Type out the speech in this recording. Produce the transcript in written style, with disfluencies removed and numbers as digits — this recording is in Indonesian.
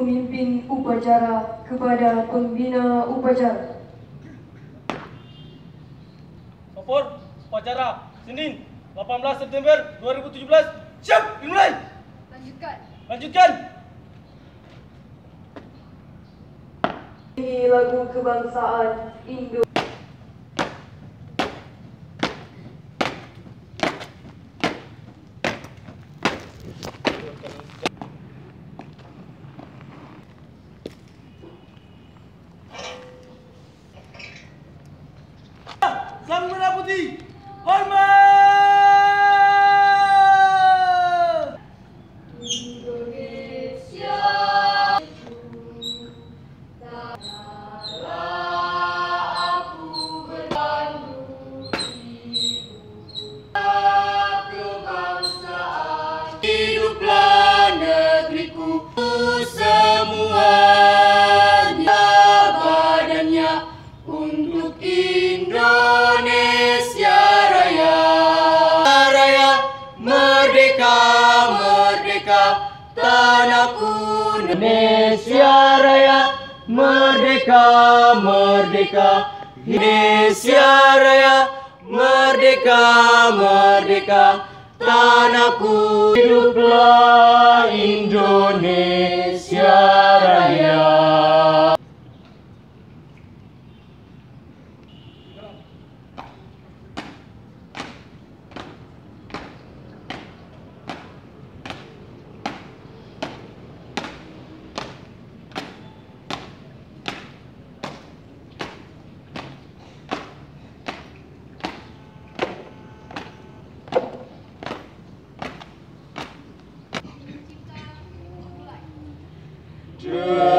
pemimpin upacara kepada pembina upacara. Lapor upacara Senin 18 September 2017. Siap, dimulai. Lanjutkan. Ini lagu kebangsaan Indo. Sang Merah Putih, hormat! Indonesia aku berpandu kebangsaan. Hiduplah negeriku, semuanya badannya untuk Indonesia Raya. Raya merdeka, merdeka tanahku. Indonesia Raya merdeka, merdeka. Indonesia Raya merdeka, merdeka tanahku. Hiduplah Indonesia Raya. Yeah.